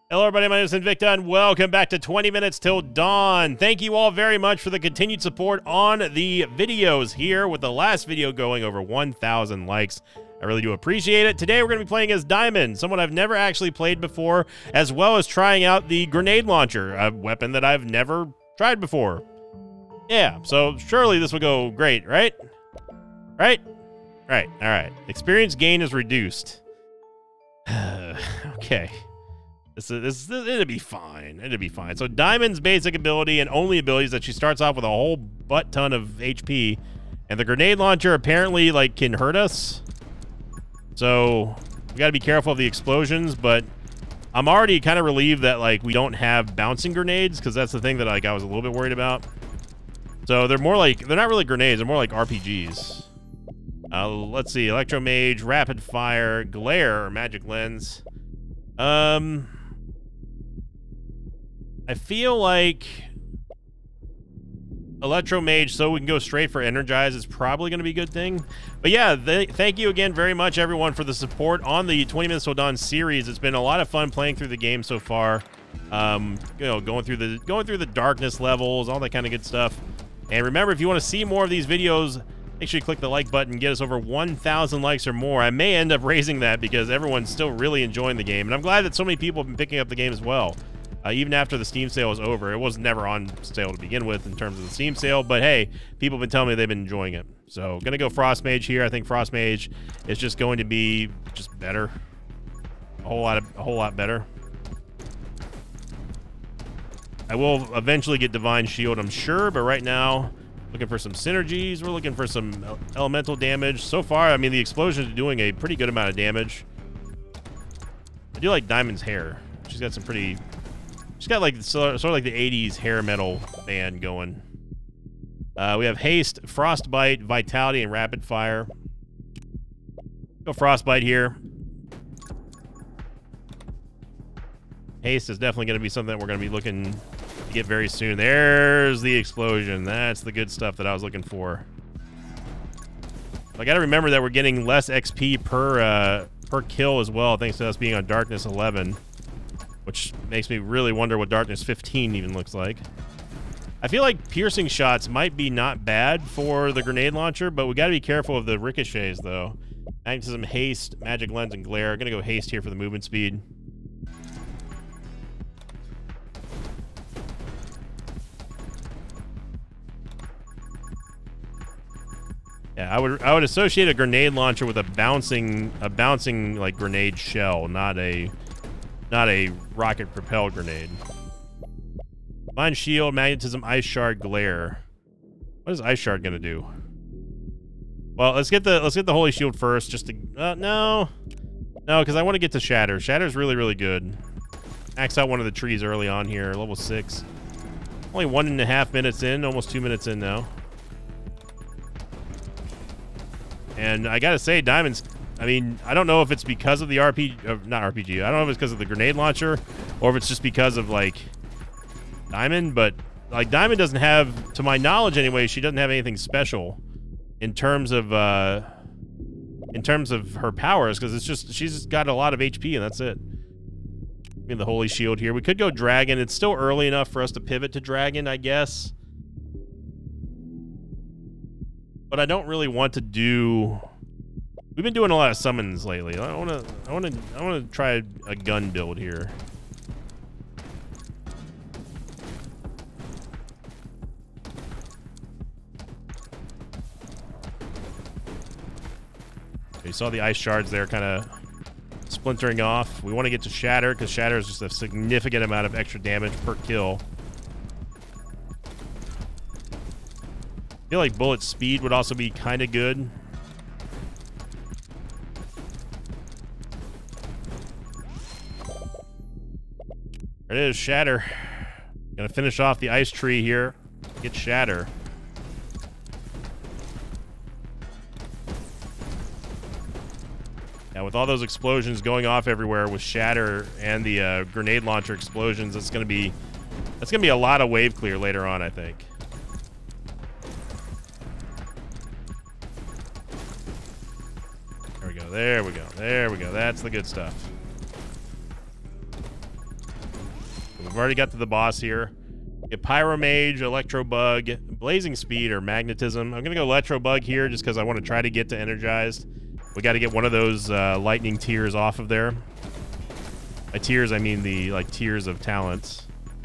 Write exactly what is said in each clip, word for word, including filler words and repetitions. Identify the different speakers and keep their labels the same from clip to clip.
Speaker 1: Hello everybody, my name is Invicta and welcome back to twenty minutes till dawn. Thank you all very much for the continued support on the videos here, with the last video going over one thousand likes. I really do appreciate it. Today we're going to be playing as Diamond, someone I've never actually played before, as well as trying out the grenade launcher, a weapon that I've never tried before. Yeah, so surely this will go great, right? Right? Right, all right. Experience gain is reduced. Okay. This is, this, this, it'll be fine. It'll be fine. So Diamond's basic ability and only ability is that she starts off with a whole butt ton of H P, and the grenade launcher apparently like can hurt us. So we got to be careful of the explosions. But I'm already kind of relieved that like we don't have bouncing grenades, because that's the thing that like I was a little bit worried about. So they're more like they're not really grenades. They're more like R P Gs. Uh, let's see. Electromage, rapid fire, glare, or magic lens. Um. I feel like Electromage, so we can go straight for Energize, is probably going to be a good thing. But yeah, th thank you again very much, everyone, for the support on the twenty minutes till dawn series. It's been a lot of fun playing through the game so far. Um, you know, going through the going through the darkness levels, all that kind of good stuff. And remember, if you want to see more of these videos, make sure you click the like button, get us over one thousand likes or more. I may end up raising that because everyone's still really enjoying the game, and I'm glad that so many people have been picking up the game as well. Uh, even after the Steam sale was over. It was never on sale to begin with in terms of the Steam sale, but hey, people have been telling me they've been enjoying it. So gonna go Frost Mage here. I think Frost Mage is just going to be just better, a whole lot of a whole lot better. I will eventually get Divine Shield, I'm sure, but right now looking for some synergies. We're looking for some elemental damage. So far, I mean, the explosions are doing a pretty good amount of damage. I do like Diamond's hair. She's got some pretty She's got like sort of like the eighties hair metal band going. Uh, we have Haste, Frostbite, Vitality, and Rapid Fire. Go Frostbite here. Haste is definitely going to be something that we're going to be looking to get very soon. There's the explosion. That's the good stuff that I was looking for. I got to remember that we're getting less X P per uh, per kill as well, thanks to us being on Darkness eleven. Which makes me really wonder what Darkness fifteen even looks like. I feel like piercing shots might be not bad for the grenade launcher, but we got to be careful of the ricochets, though. Magnetism, Haste, Magic Lens, and Glare. I'm going to go Haste here for the movement speed. Yeah, I would I would associate a grenade launcher with a bouncing a bouncing like grenade shell, not a Not a rocket-propelled grenade. Divine Shield, Magnetism, Ice Shard, Glare. What is Ice Shard gonna do? Well, let's get the let's get the Holy Shield first. Just to uh, no, no, because I want to get to Shatter. Shatter's really really good. Max out one of the trees early on here, level six. Only one and a half minutes in, almost two minutes in now. And I gotta say, Diamond's. I mean, I don't know if it's because of the R P G, uh, not R P G. I don't know if it's because of the grenade launcher, or if it's just because of like Diamond. But like Diamond doesn't have, to my knowledge anyway, she doesn't have anything special in terms of uh, in terms of her powers, because it's just she's just got a lot of H P and that's it. I mean, the Holy Shield here. We could go Dragon. It's still early enough for us to pivot to Dragon, I guess. But I don't really want to do. We've been doing a lot of summons lately. I want to, I want to, I want to try a gun build here. You saw the ice shards there, kind of splintering off. We want to get to Shatter because Shatter is just a significant amount of extra damage per kill. I feel like bullet speed would also be kind of good. There it is, Shatter. Gonna finish off the ice tree here. Get Shatter. Now, with all those explosions going off everywhere with Shatter and the uh, grenade launcher explosions, it's gonna be that's gonna be a lot of wave clear later on, I think. There we go. There we go. There we go. That's the good stuff. already got to the boss here. Get Pyromage, Electro Bug, Blazing Speed, or Magnetism. I'm gonna go Electro Bug here just because I want to try to get to Energized. We got to get one of those uh, lightning tiers off of there. By tiers, I mean the like tiers of talents.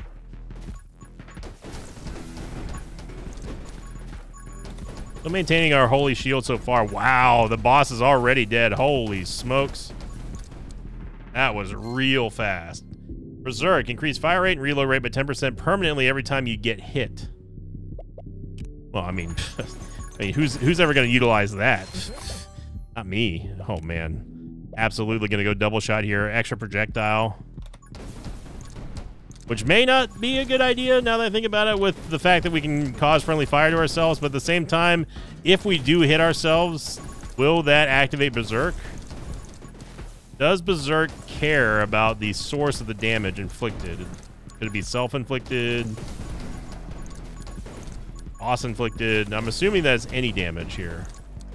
Speaker 1: So maintaining our holy shield so far. Wow, the boss is already dead. Holy smokes. That was real fast. Berserk, increase fire rate and reload rate by ten percent permanently every time you get hit. Well, I mean, I mean, who's who's ever going to utilize that? Not me. Oh man, absolutely going to go double shot here. Extra projectile, which may not be a good idea now that I think about it, with the fact that we can cause friendly fire to ourselves. But at the same time, if we do hit ourselves, will that activate Berserk? Does Berserk care about the source of the damage inflicted? Could it be self-inflicted? Boss-inflicted? I'm assuming that's any damage here.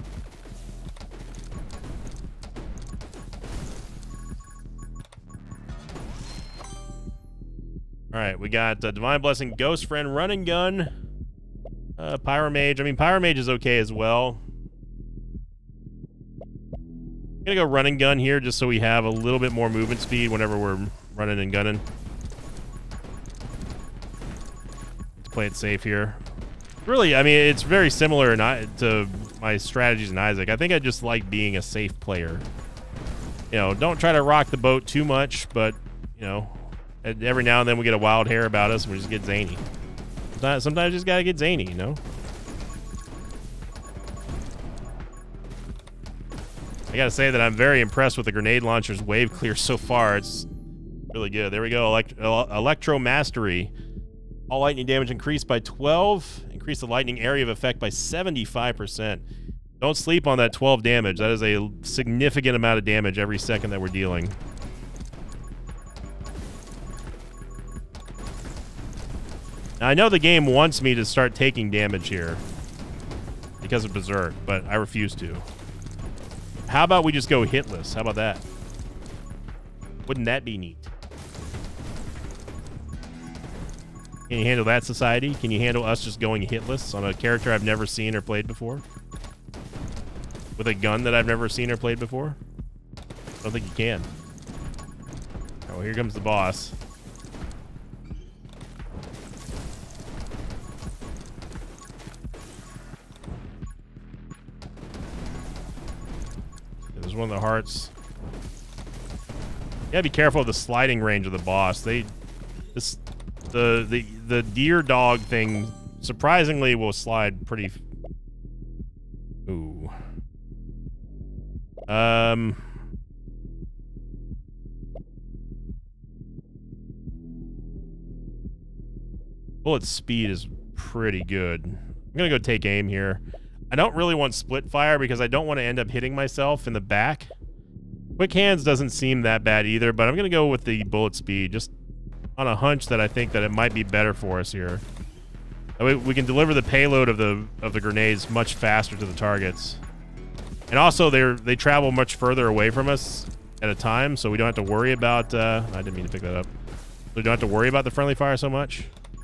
Speaker 1: Alright, we got uh, Divine Blessing, Ghost Friend, Run and Gun, uh, Pyromage. I mean, Pyromage is okay as well. I'm gonna go Run and Gun here just so we have a little bit more movement speed whenever we're running and gunning. Let's play it safe here. Really, I mean, it's very similar to my strategies in Isaac. I think I just like being a safe player. You know, don't try to rock the boat too much, but, you know, every now and then we get a wild hair about us and we just get zany. Sometimes, sometimes you just gotta get zany, you know? I gotta say that I'm very impressed with the grenade launcher's wave clear so far. It's really good. There we go. Elect Electro Mastery. All lightning damage increased by twelve. Increase the lightning area of effect by seventy-five percent. Don't sleep on that twelve damage. That is a significant amount of damage every second that we're dealing. Now, I know the game wants me to start taking damage here because of Berserk, but I refuse to. How about we just go hitless? How about that? Wouldn't that be neat? Can you handle that, society? Can you handle us just going hitless on a character I've never seen or played before? With a gun that I've never seen or played before? I don't think you can. Oh, here comes the boss. There's one of the hearts. You gotta be careful of the sliding range of the boss. They, this, the the the deer dog thing surprisingly will slide pretty. F Ooh. Um. Bullet speed is pretty good. I'm gonna go take aim here. I don't really want split fire because I don't want to end up hitting myself in the back. Quick hands doesn't seem that bad either, but I'm gonna go with the bullet speed just on a hunch that I think that it might be better for us here. That way we can deliver the payload of the of the grenades much faster to the targets. And also they're they travel much further away from us at a time, so we don't have to worry about uh, I didn't mean to pick that up. We don't have to worry about the friendly fire so much.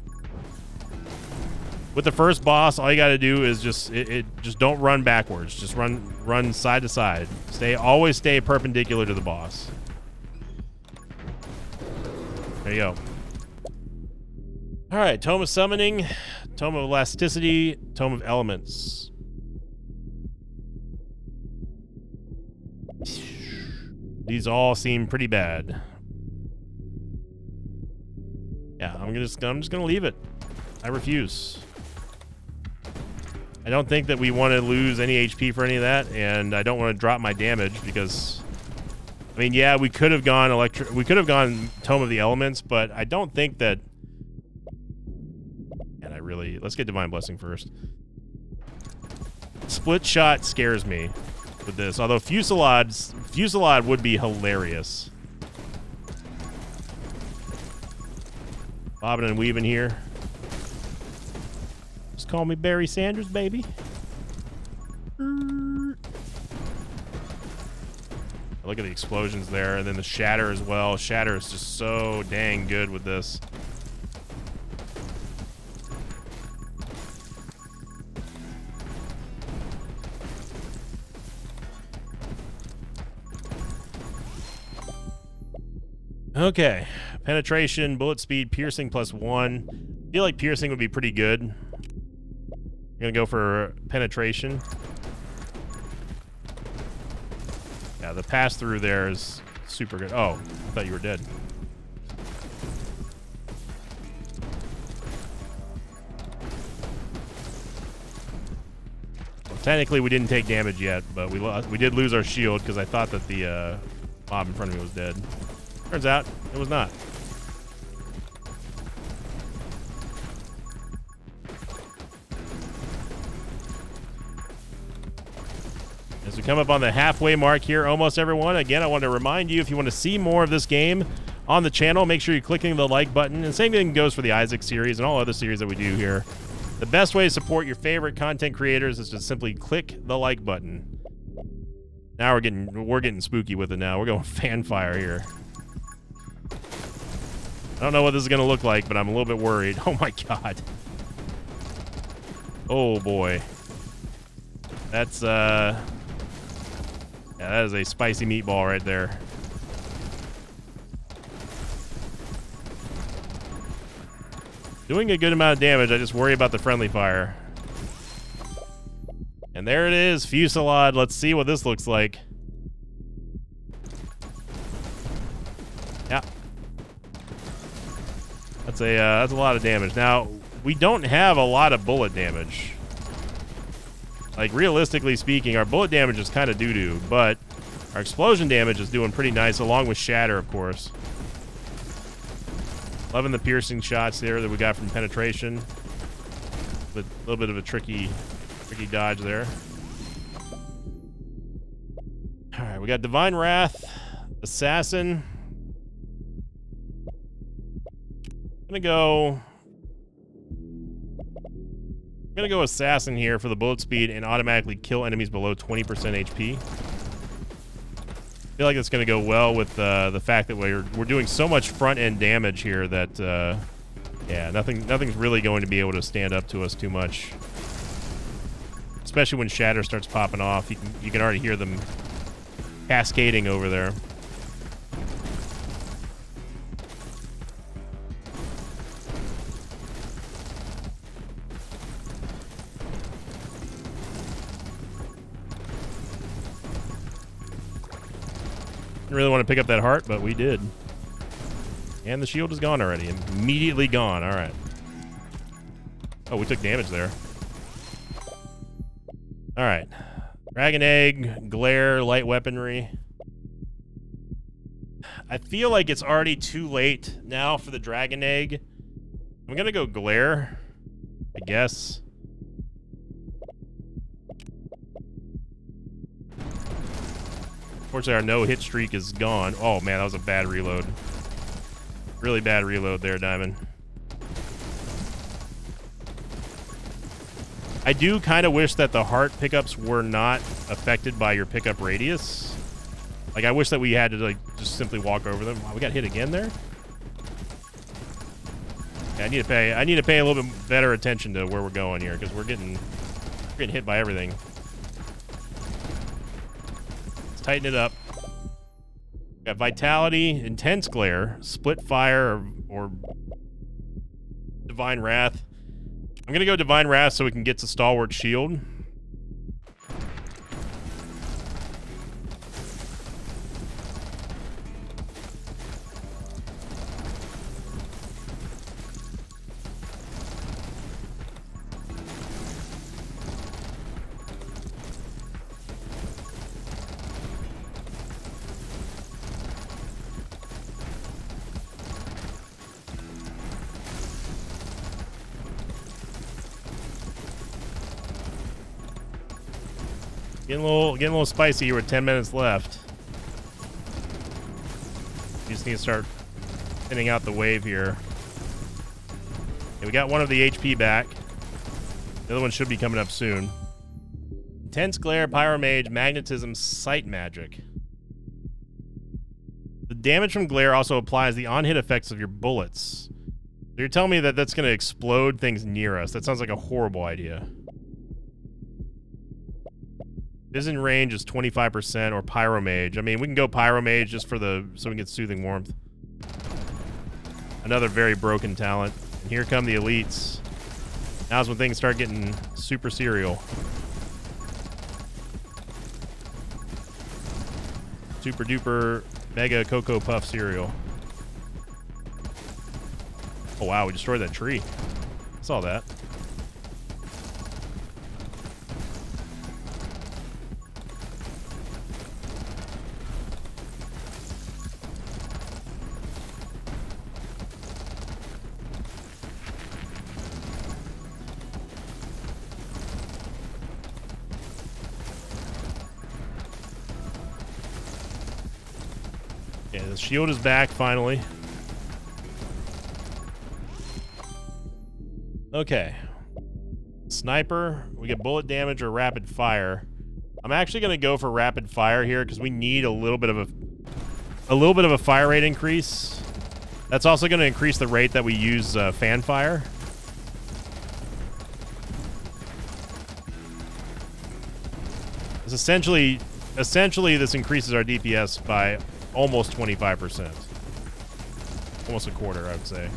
Speaker 1: With the first boss, all you got to do is just it, it just don't run backwards. Just run run side to side. Stay always stay perpendicular to the boss. There you go. All right, Tome of Summoning, Tome of Elasticity, Tome of Elements. These all seem pretty bad. Yeah, I'm gonna just I'm just gonna leave it. I refuse. I don't think that we want to lose any H P for any of that, and I don't want to drop my damage because, I mean, yeah, we could have gone electric. We could have gone Tome of the Elements, but I don't think that. And I really let's get Divine Blessing first. Split shot scares me with this, although Fusillade Fusillade would be hilarious. Bobbing and weaving here. Just call me Barry Sanders, baby. Look at the explosions there, and then the shatter as well. Shatter is just so dang good with this. Okay. Penetration, bullet speed, piercing plus one. I feel like piercing would be pretty good. I'm gonna go for penetration. Yeah, the pass through there is super good. Oh, I thought you were dead. Well, technically, we didn't take damage yet, but we lost, we did lose our shield because I thought that the uh, mob in front of me was dead. Turns out it was not. As we come up on the halfway mark here, almost everyone, again, I want to remind you, if you want to see more of this game on the channel, make sure you're clicking the like button. And same thing goes for the Isaac series and all other series that we do here. The best way to support your favorite content creators is to simply click the like button. Now we're getting we're getting spooky with it now. We're going fanfire here. I don't know what this is going to look like, but I'm a little bit worried. Oh my god. Oh boy. That's uh yeah, that is a spicy meatball right there. Doing a good amount of damage. I just worry about the friendly fire. And there it is, Fusillade. Let's see what this looks like. Yeah. That's a uh, that's a lot of damage. Now, we don't have a lot of bullet damage. Like, realistically speaking, our bullet damage is kind of doo-doo, but our explosion damage is doing pretty nice, along with shatter, of course. Loving the piercing shots there that we got from penetration. With a little bit of a tricky, tricky dodge there. All right, we got Divine Wrath, Assassin. I'm gonna go... I'm gonna go Assassin here for the bullet speed and automatically kill enemies below twenty percent H P. I feel like it's gonna go well with uh, the fact that we're we're doing so much front end damage here that uh, yeah, nothing nothing's really going to be able to stand up to us too much. Especially when shatter starts popping off, you can you can already hear them cascading over there. Didn't really want to pick up that heart, but we did. And the shield is gone already. Immediately gone. All right. Oh, we took damage there. All right. Dragon Egg, Glare, light weaponry. I feel like it's already too late now for the Dragon Egg. I'm going to go Glare, I guess. Unfortunately, our no-hit streak is gone. Oh, man, that was a bad reload. Really bad reload there, Diamond. I do kind of wish that the heart pickups were not affected by your pickup radius. Like, I wish that we had to, like, just simply walk over them. Wow, we got hit again there? Yeah, I need to pay, I need to pay a little bit better attention to where we're going here, because we're getting, we're getting hit by everything. Tighten it up. Got Vitality, Intense Glare, Split Fire, or, or Divine Wrath. I'm gonna go Divine Wrath so we can get to Stalwart Shield. Getting a little, getting a little spicy here with ten minutes left. We just need to start thinning out the wave here. Okay, we got one of the H P back. The other one should be coming up soon. Intense Glare, Pyromage, Magnetism, Sight Magic. The damage from Glare also applies the on-hit effects of your bullets. So you're telling me that that's going to explode things near us. That sounds like a horrible idea. Vision range is twenty-five percent or Pyromage. I mean, we can go Pyromage just for the so we can get Soothing Warmth. Another very broken talent. And here come the elites. Now's when things start getting super serial. Super duper mega Cocoa Puff cereal. Oh wow, we destroyed that tree. I saw that. Okay, the shield is back finally. Okay. Sniper, we get bullet damage or rapid fire. I'm actually going to go for rapid fire here because we need a little bit of a a little bit of a fire rate increase. That's also going to increase the rate that we use uh, fan fire. It's essentially essentially this increases our D P S by almost twenty-five percent. Almost a quarter, I would say.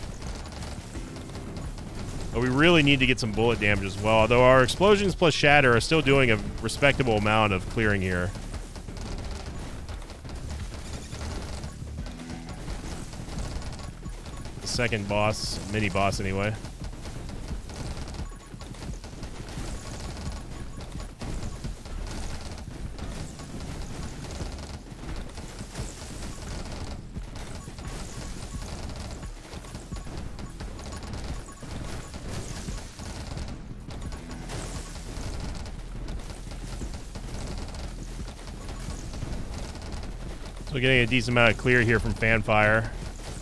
Speaker 1: But we really need to get some bullet damage as well, although our explosions plus shatter are still doing a respectable amount of clearing here. The second boss, mini boss anyway. So we're getting a decent amount of clear here from Fanfire.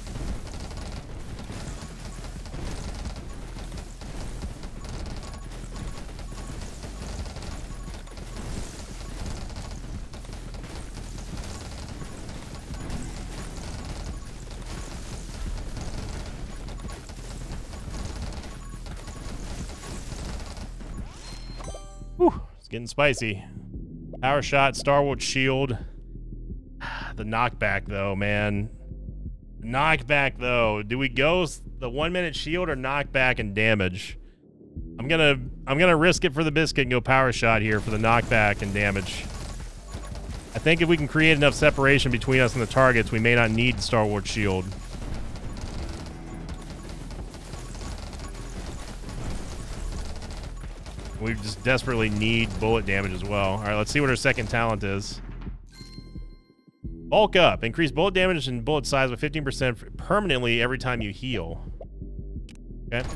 Speaker 1: Whew, it's getting spicy. Power shot, Starward shield. The knockback, though, man. Knockback, though. Do we go the one-minute shield or knockback and damage? I'm gonna, I'm gonna risk it for the biscuit and go power shot here for the knockback and damage. I think if we can create enough separation between us and the targets, we may not need Star Wars shield. We just desperately need bullet damage as well. All right, let's see what our second talent is. Bulk up. Increase bullet damage and bullet size by fifteen percent permanently every time you heal. Okay.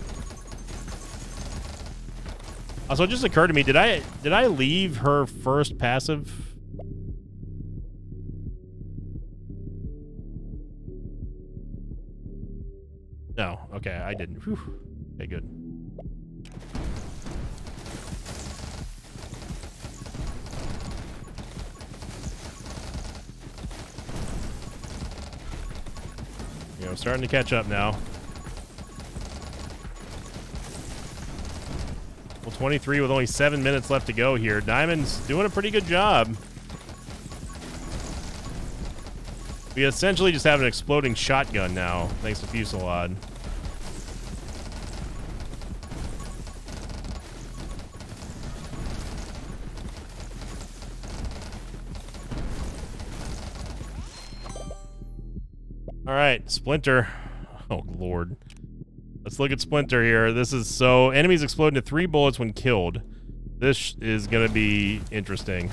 Speaker 1: Also, it just occurred to me, did I did I leave her first passive? No. Okay, I didn't. Whew. Okay, good. You know, starting to catch up now. Well, twenty-three with only seven minutes left to go here. Diamond's doing a pretty good job. We essentially just have an exploding shotgun now, thanks to Fusillade. All right, Splinter. Oh, Lord. Let's look at Splinter here. This is so... Enemies explode into three bullets when killed. This is going to be interesting.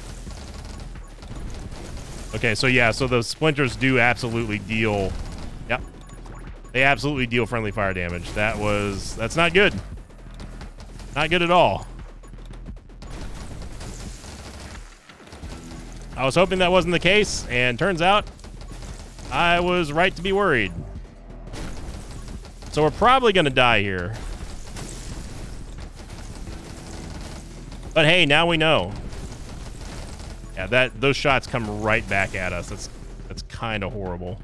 Speaker 1: Okay, so yeah, so those Splinters do absolutely deal... Yep. They absolutely deal friendly fire damage. That was... That's not good. Not good at all. I was hoping that wasn't the case, and turns out... I was right to be worried. So we're probably going to die here. But hey, now we know. Yeah, that those shots come right back at us. That's that's kind of horrible.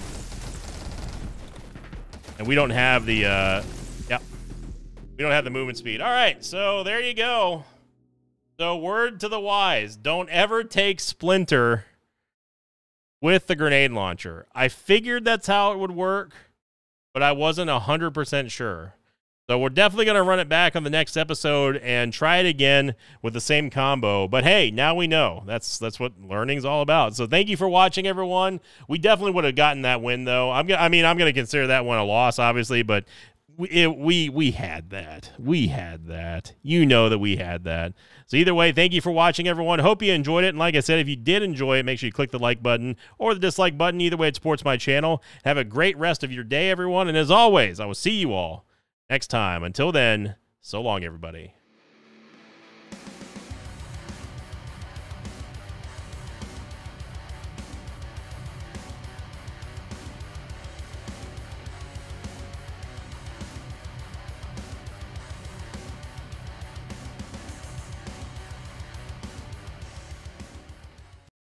Speaker 1: And we don't have the uh yeah. We don't have the movement speed. All right, so there you go. So word to the wise, don't ever take Splinter with the grenade launcher. I figured that's how it would work, but I wasn't one hundred percent sure. So we're definitely going to run it back on the next episode and try it again with the same combo. But hey, now we know. That's that's what learning's all about. So thank you for watching, everyone. We definitely would have gotten that win, though. I'm gonna, I mean, I'm going to consider that one a loss, obviously, but we, it, we we had that. We had that. You know that we had that. So either way, thank you for watching, everyone. Hope you enjoyed it. And like I said, if you did enjoy it, make sure you click the like button or the dislike button. Either way, it supports my channel. Have a great rest of your day, everyone. And as always, I will see you all next time. Until then, so long, everybody.